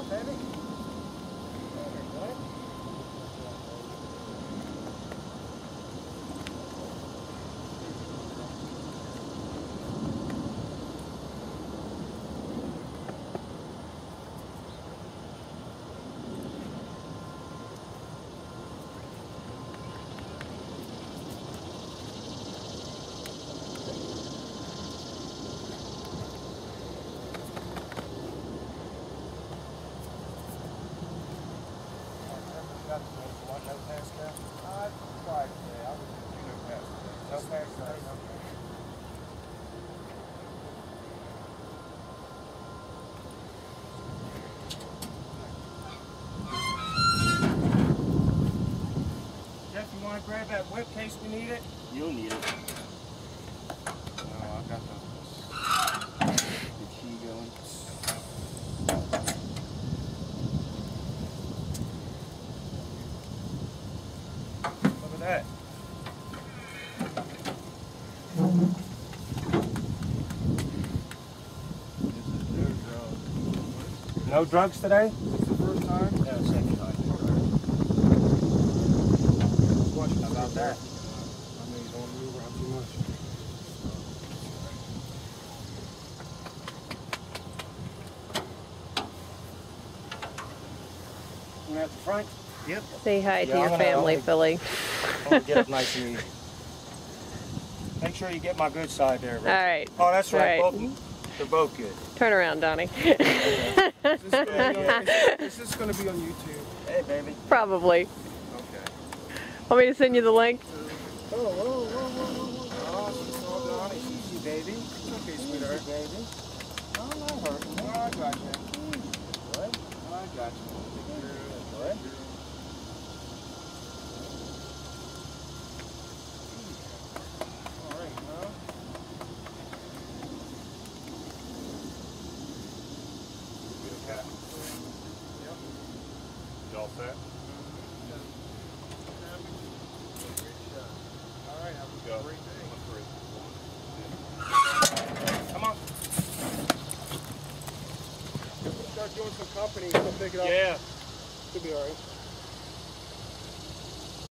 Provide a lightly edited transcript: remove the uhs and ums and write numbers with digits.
baby. Jeff, you want to grab that whip case we need it? You'll need it. No, I got The key going. Look at that. No drugs today? This is the first time? Yeah, second time. How about that? I know you don't want to move around too much. You at the front? Yep. Say hi to Yeah, your I'm gonna- family, Philly. I'm gonna get up nice and easy. Make sure you get my good side there, Rich. All right. Oh, that's right. All right. Both, they're both good. Turn around, Donnie. Is this going to be on YouTube? Hey, baby. Probably. Okay. Want me to send you the link? Oh, whoa, whoa, whoa, whoa, whoa. Oh, she's all done. It's easy, baby. It's okay, sweetheart. Easy, baby. Oh, not hurting. Oh, I got you. Good. I got you. Good. All right, huh? Yep. Y'all set? All right, have a Go. great day. Come on. Start doing some company, so pick it up. Yeah. Should be all right.